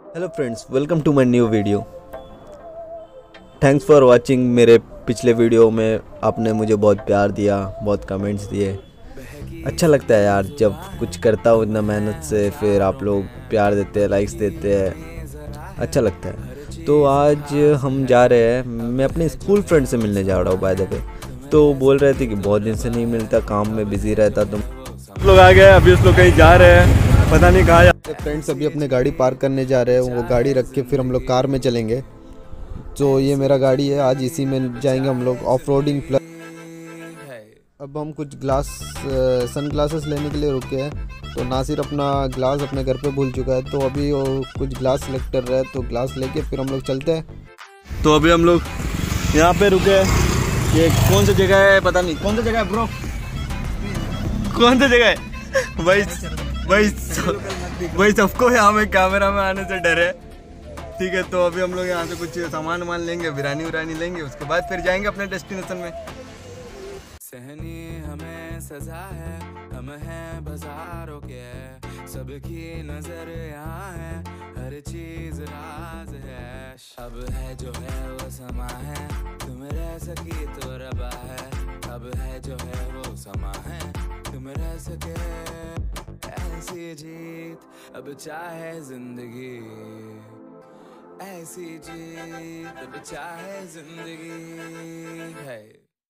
Hello friends, welcome to my new video. Thanks for watching. मेरे पिछले video में आपने मुझे बहुत प्यार दिया, बहुत कमेंट्स दिए। अच्छा लगता है यार, जब कुछ करता हूँ इतना मेहनत से, फिर आप लोग प्यार देते हैं, लाइक्स देते हैं, अच्छा लगता है। तो आज हम जा रहे हैं, मैं अपने स्कूल फ्रेंड से मिलने जा रहा हूँ बाय द वे। तो बोल रहे थे कि बहुत दिन से नहीं मिलता, काम में बिजी रहता। तुम लोग आ गए, अभी उस लोग कहीं जा रहे हैं, पता नहीं कहाँ। फ्रेंड्स अभी अपने गाड़ी पार्क करने जा रहे हैं, वो गाड़ी रख के फिर हम लोग कार में चलेंगे। तो ये मेरा गाड़ी है, आज इसी में जाएंगे हम लोग ऑफ रोडिंग प्लस। अब हम कुछ सन ग्लासेस लेने के लिए रुके हैं। तो नासिर अपना ग्लास अपने घर पे भूल चुका है, तो अभी वो कुछ ग्लास सेलेक्ट कर रहा है, तो ग्लास लेके फिर हम लोग चलते हैं। तो अभी हम लोग यहाँ पे रुके हैं। ये कौन सी जगह है पता नहीं, कौन सी जगह है ब्रो, कौन सी जगह है भाई सबको यहाँ में कैमरा में आने से डर है। ठीक है, तो अभी हम लोग यहाँ से कुछ सामान लेंगे, बिरयानी लेंगे, उसके बाद फिर जाएंगे अपने डेस्टिनेशन में। सहनी हमें सजा है, हम हैं बाजारों के, सबकी नजर यहाँ है, हर चीज राज है। अब है जो है वो समा है, तुम रह सकी तो रबा है। अब है जो है वो समा है, तुम रह सके ऐसी जीत। अब चाहे जिंदगी ऐसी जीत, अब चाहे जिंदगी है।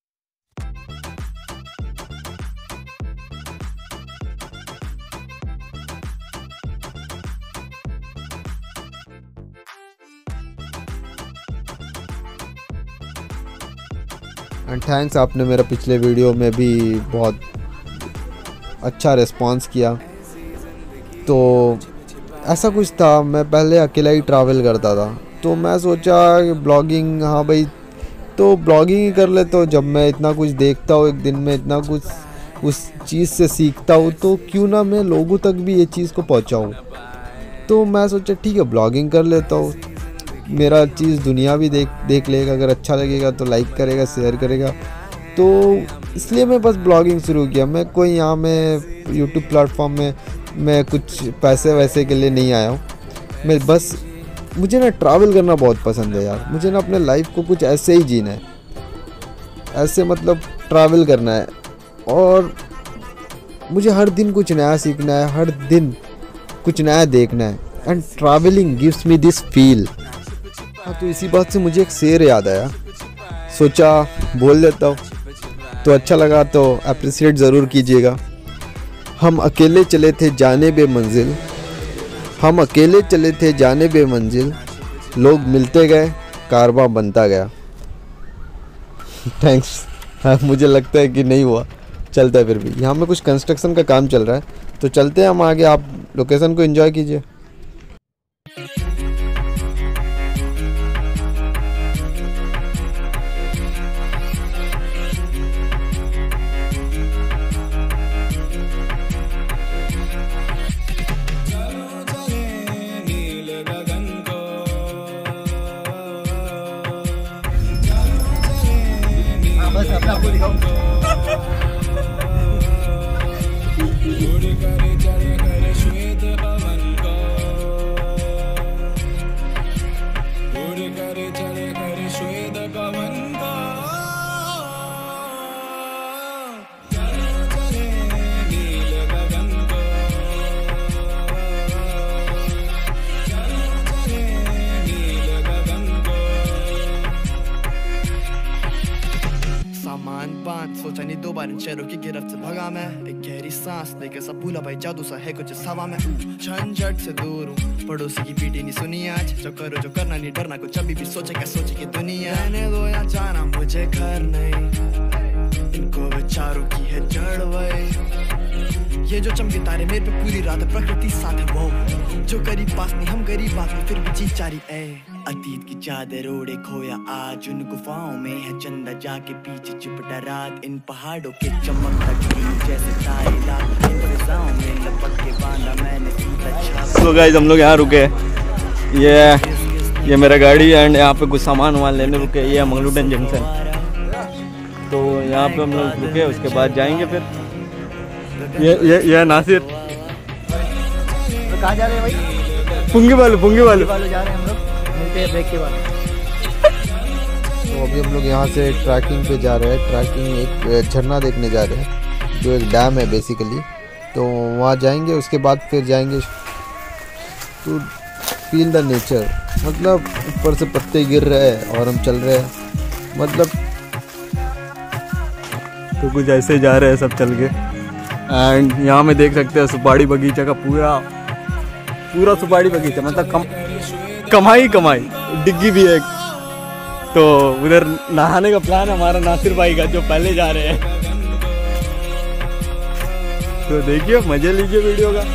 एंड थैंक्स, आपने मेरा पिछले वीडियो में भी बहुत अच्छा रिस्पांस किया। तो ऐसा कुछ था, मैं पहले अकेला ही ट्रैवल करता था, तो मैं सोचा ब्लॉगिंग, हाँ भाई, तो ब्लॉगिंग ही कर ले। तो जब मैं इतना कुछ देखता हूँ, एक दिन में इतना कुछ उस चीज़ से सीखता हूँ, तो क्यों ना मैं लोगों तक भी ये चीज़ को पहुँचाऊँ। तो मैं सोचा ठीक है, ब्लॉगिंग कर लेता हूँ, मेरा चीज़ दुनिया भी देख लेगा, अगर अच्छा लगेगा तो लाइक करेगा, शेयर करेगा। तो इसलिए मैं बस ब्लॉगिंग शुरू किया। मैं कोई यहाँ में यूट्यूब प्लेटफॉर्म में मैं कुछ पैसे वैसे के लिए नहीं आया हूँ। मैं बस, मुझे ना ट्रैवल करना बहुत पसंद है यार। मुझे ना अपने लाइफ को कुछ ऐसे ही जीना है, ऐसे मतलब ट्रैवल करना है, और मुझे हर दिन कुछ नया सीखना है, हर दिन कुछ नया देखना है। And travelling gives me this feel. हाँ, तो इसी बात से मुझे एक शेर याद आया, सोचा बोल देता हूँ। तो अच्छा लगा तो अप्रिशिएट ज़रूर कीजिएगा। हम अकेले चले थे जाने बे मंजिल, हम अकेले चले थे जाने बे मंजिल, लोग मिलते गए, कारवां बनता गया। थैंक्स। हाँ, मुझे लगता है कि नहीं हुआ, चलता है फिर भी। यहाँ में कुछ कंस्ट्रक्शन का काम चल रहा है, तो चलते हैं हम आगे। आप लोकेशन को एंजॉय कीजिए। बस अपना आपको दिखाओ। सोचा नहीं दो बार इन शहरों की गिरफ्त से भगा मैं। एक गहरी सांस लेके सब भूला भाई, जादू सा है कुछ हवा में। झंझट से दूर हूँ, पड़ोसी की पीटी नहीं सुनी आज। जो करो जो करना नहीं डरना, कुछ अभी भी सोचे क्या सोचे की दुनिया। रहने दो या जाना मुझे घर नहीं, इनको विचारों की है जड़ वही। ये जो चमके तारे मेरे पे पूरी रात, प्रकृति साथ है वो। जो करीब पास नहीं, हम गरीब बात में फिर भी जी चारी। अतीत की चादर ओढ़े खोया आज, उन गुफाओं में है चंदा जाके पीछे चिपटा रात। इन पहाड़ों के चमकता जैसे तारे रात, इन फिजाओं में लपक के बांधा मैंने सीधा छाप। तो गाइस हम लोग यहाँ रुके, ये मेरा गाड़ी, एंड यहाँ पे कुछ सामान लेने रुके। ये मंगलूडन जंक्शन, तो यहाँ पे हम लोग रुके, उसके बाद जाएंगे फिर। ये नासिर, कहाँ जा रहे हैं भाई? पुंगी वाले जा रहे हैं हम लोग, मिलते हैं ब्रेक के बाद। तो अभी हम लोग यहाँ से ट्रैकिंग पे जा रहे हैं। ट्रैकिंग एक झरना देखने जा रहे हैं जो एक डैम है बेसिकली। तो वहाँ जाएंगे, उसके बाद फिर जाएंगे टू फील द नेचर। मतलब ऊपर से पत्ते गिर रहे हैं और हम चल रहे हैं, मतलब तो कुछ ऐसे जा रहे हैं सब चल के। एंड यहाँ में देख सकते हैं सुपारी बगीचा का पूरा सुपारी बगीचा, मतलब कमाई डिग्गी भी है। तो उधर नहाने का प्लान हमारा नासिर भाई का, जो पहले जा रहे हैं। तो देखिए, मजे लीजिए वीडियो का।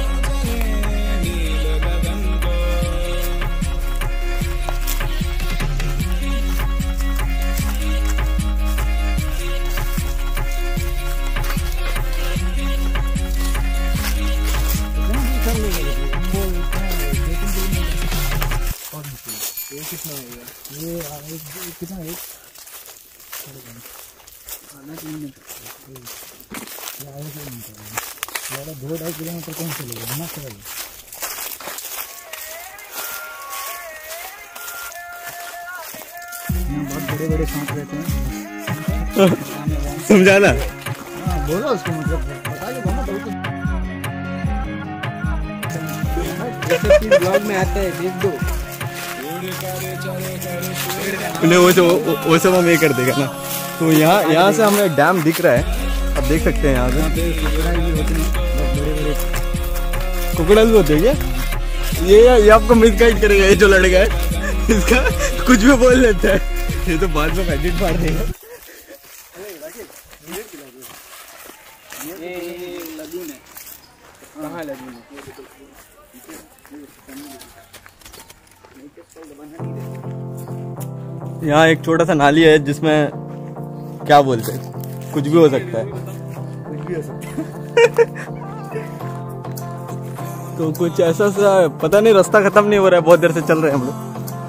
बहुत बड़े बड़े सांप रहते हैं। समझाना। बोलो उसको, मतलब ब्लॉग में आता है, देख दो। वो सब हम ये कर देगा ना। तो यहाँ से हमें डैम दिख रहा है, आप देख सकते हैं। यहाँ पे कुकड़ल भी होते हैं क्या? ये आपको मिसगाइड करेगा, ये जो लड़का है इसका कुछ भी बोल लेता है। ये तो बाद में एडिट मार देगा। कहाँ लगून है? यहाँ एक छोटा सा नाली है जिसमें क्या बोलते हैं, कुछ भी हो सकता है। तो कुछ ऐसा सा पता नहीं, रास्ता खत्म नहीं हो रहा है, बहुत देर से चल रहे हैं हम लोग।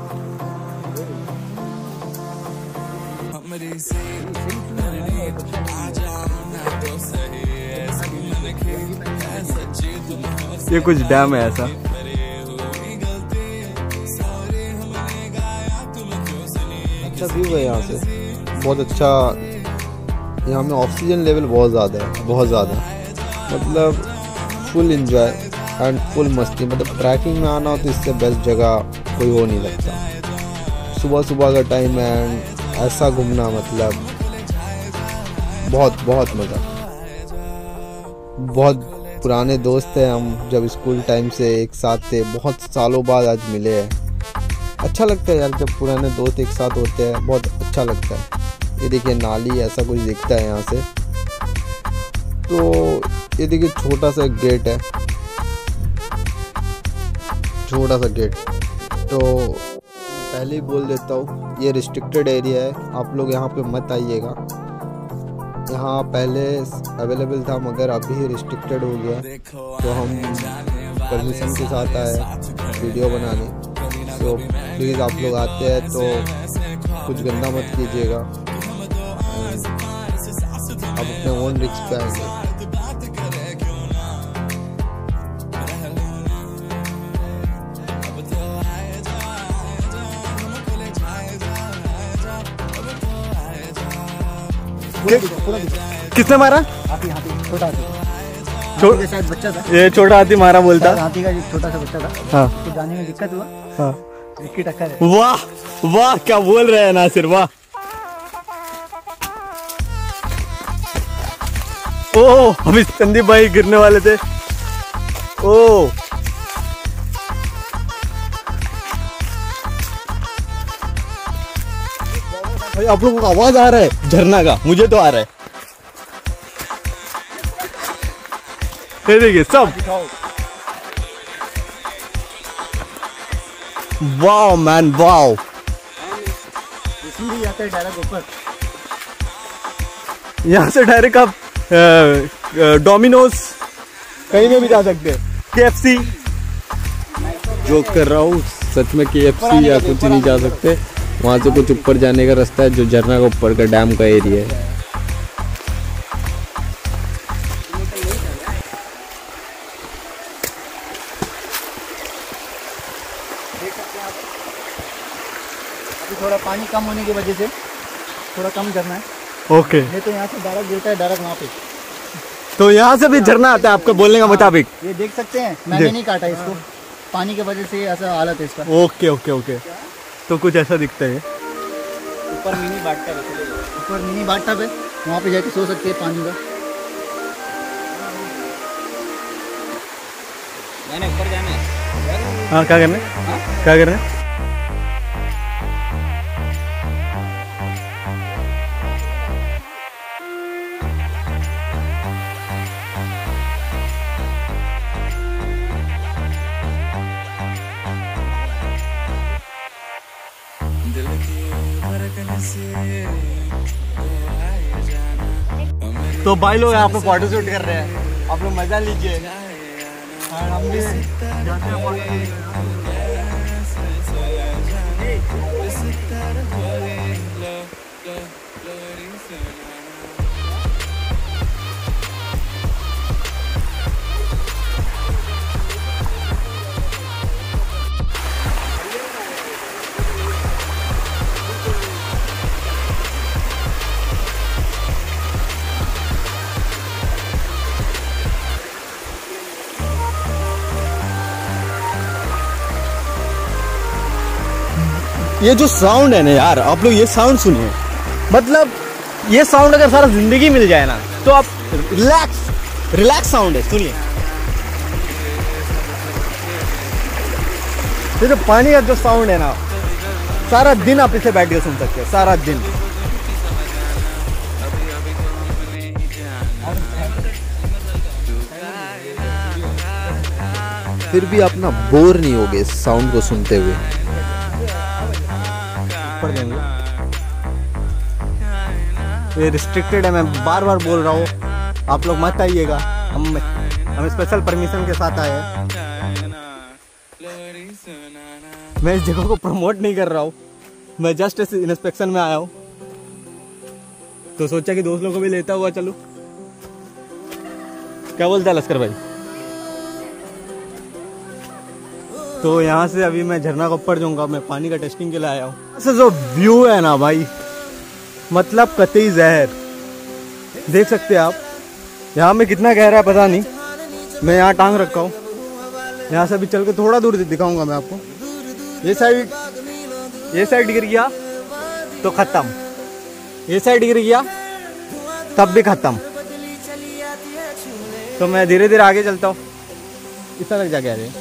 ये कुछ डैम है ऐसा। अच्छा व्यू है यहाँ से, बहुत अच्छा। यहाँ में ऑक्सीजन लेवल बहुत ज़्यादा है, मतलब फुल एंजॉय एंड फुल मस्ती। मतलब ट्रैकिंग में आना हो तो इससे बेस्ट जगह कोई हो नहीं लगता। सुबह का टाइम है एंड ऐसा घूमना, मतलब बहुत मज़ा। बहुत पुराने दोस्त हैं हम, जब स्कूल टाइम से एक साथ थे, बहुत सालों बाद आज मिले हैं। अच्छा लगता है यार जब पुराने दोस्त एक साथ होते हैं, बहुत अच्छा लगता है। ये देखिए नाली ऐसा कुछ दिखता है यहाँ से। तो ये देखिए छोटा सा गेट है, छोटा सा गेट। तो पहले ही बोल देता हूँ, ये रिस्ट्रिक्टेड एरिया है, आप लोग यहाँ पे मत आइएगा। यहाँ पहले अवेलेबल था मगर अभी रिस्ट्रिक्टेड हो गया। तो हम परमिशन के साथ आए वीडियो बनाने। तो प्लीज़ आप लोग आते हैं तो कुछ गंदा मत कीजिएगा, आप अपने ओन रिस्क पे आएंगे। किसने मारा? हाथी, छोटा हाथी। शायद बच्चा था, ये छोटा हाथी मारा बोलता। हाथी का छोटा सा बच्चा था। हाँ। तो जाने में दिक्कत हुआ। हाँ। इसकी टक्कर है। वाह क्या बोल रहे हैं नासिर, वाह। ओह, अभी संदीप भाई गिरने वाले थे। ओह, भाई आप लोगों को आवाज आ रहा है झरना का? मुझे तो आ रहा है। ये देखिए सब। Wow man, wow. डायरेक्ट ऊपर, यहाँ से डायरेक्ट आप डोमिनोज कहीं में भी जा सकते हैं। KFC, जोक कर रहा हूँ, सच में KFC या कुछ नहीं जा सकते। वहाँ से कुछ ऊपर जाने का रास्ता है, जो झरना का ऊपर का डैम का एरिया है। देख सकते हैं आप। अभी थोड़ा पानी कम होने की वजह से थोड़ा कम झरना है। ओके, नहीं तो यहाँ से डायरेक्ट गिरता है डायरेक्ट वहाँ पे। तो यहाँ से भी झरना आता है आपके बोलने का मुताबिक। ये देख सकते हैं, मैंने नहीं काटा इसको, पानी की वजह से ऐसा हालत है इसका। ओके ओके ओके, तो कुछ ऐसा दिखता है। ऊपर मिनी बाटटब है, ऊपर मिनी बाटटब है, वहाँ पे जाके सो सकते हैं पानी का। मैंने ऊपर जाना है। हाँ, क्या करना है? क्या करना है? दिल की धड़कन से आए जाना। तो भाई लोग यहाँ पे फोटो शूट कर रहे हैं, आप लोग मजा लीजिए। और हम भी जाते हैं फोटो शूट ये जो साउंड है ना यार, आप लोग ये साउंड सुनिए। मतलब ये साउंड अगर सारा जिंदगी मिल जाए ना तो आप रिलैक्स साउंड है, सुनिए। ये जो पानी का जो साउंड है ना, सारा दिन आप इसे बैठ के सुन सकते हो, सारा दिन। फिर भी आप ना बोर नहीं होगे इस साउंड को सुनते हुए। ये रिस्ट्रिक्टेड है, मैं बार बार बोल रहा हूँ, आप लोग मत आइएगा। हम स्पेशल परमिशन के साथ आए हैं। मैं इस जगह को प्रमोट नहीं कर रहा हूँ, मैं जस्ट इस इंस्पेक्शन में आया हूँ, तो सोचा कि दोस्त लोगों को भी लेता हुआ चलो। क्या बोलता है लश्कर भाई? तो यहाँ से अभी मैं झरना के ऊपर जाऊंगा, मैं पानी का टेस्टिंग के लिए आया हूँ। ऐसे जो व्यू है ना भाई, मतलब कतई जहर। देख सकते हैं आप, यहाँ में कितना गहरा है पता नहीं। मैं यहाँ टांग रखा हूँ, यहाँ से अभी चल के थोड़ा दूर दिखाऊंगा मैं आपको। ये साइड गिर गया तो खत्म, ये साइड गिर गया तब भी खत्म। तो मैं धीरे धीरे आगे चलता हूँ, इतना तक जाके आ रहे।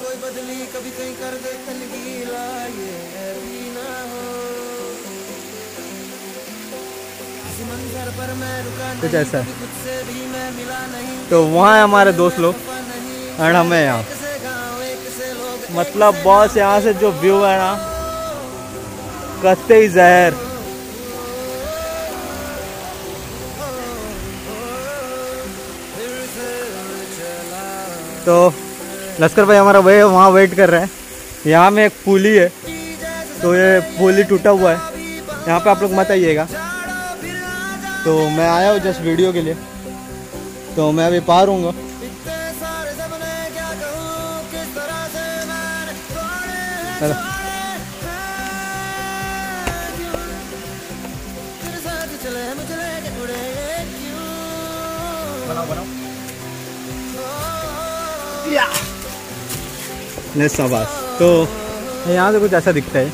कुछ ऐसा है। तो वहाँ है हमारे दोस्त लोग और हमें यहाँ, मतलब बॉस यहाँ से जो व्यू है ना, कतई जहर। तो लश्कर भाई हमारा वहाँ वेट कर रहे हैं। यहाँ में एक पुली है, तो ये पुली टूटा हुआ है, यहाँ पे आप लोग मत आइएगा। तो मैं आया हूँ जस्ट वीडियो के लिए, तो मैं अभी पार हूँगा। शाबाश। तो यहाँ से कुछ ऐसा दिखता है।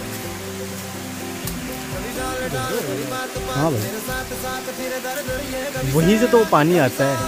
हाँ भाई, वहीं से तो पानी आता है।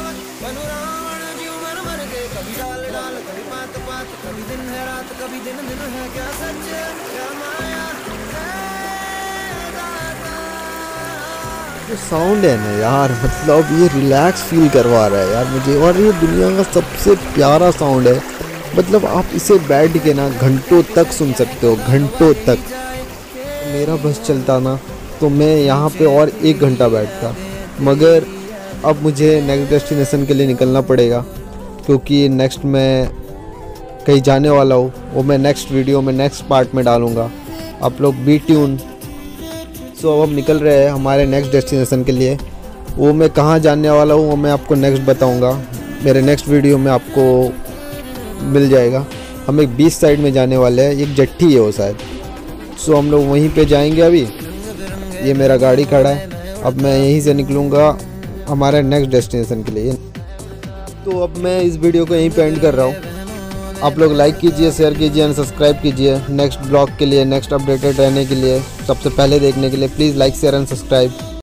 जो साउंड है ना यार, मतलब ये रिलैक्स फील करवा रहा है यार मुझे, और ये दुनिया का सबसे प्यारा साउंड है। मतलब आप इसे बैठ के ना घंटों तक सुन सकते हो, घंटों तक। मेरा बस चलता ना तो मैं यहाँ पे और 1 घंटा बैठता, मगर अब मुझे नेक्स्ट डेस्टिनेशन के लिए निकलना पड़ेगा, क्योंकि नेक्स्ट मैं कहीं जाने वाला हूँ। वो मैं नेक्स्ट वीडियो में नेक्स्ट पार्ट में डालूँगा, आप लोग बी ट्यून। सो अब हम निकल रहे हैं हमारे नेक्स्ट डेस्टिनेशन के लिए। वो मैं कहाँ जाने वाला हूँ वो मैं आपको नेक्स्ट बताऊँगा, मेरे नेक्स्ट वीडियो में आपको मिल जाएगा। हम एक बीच साइड में जाने वाले हैं, एक जट्टी है वो शायद। सो हम लोग वहीं पे जाएंगे। अभी ये मेरा गाड़ी खड़ा है, अब मैं यहीं से निकलूँगा हमारे नेक्स्ट डेस्टिनेशन के लिए। तो अब मैं इस वीडियो को यहीं पे एंड कर रहा हूँ। आप लोग लाइक कीजिए, शेयर कीजिए एंड सब्सक्राइब कीजिए नेक्स्ट ब्लॉग के लिए, नेक्स्ट अपडेटेड रहने के लिए, सबसे पहले देखने के लिए। Please like share and subscribe.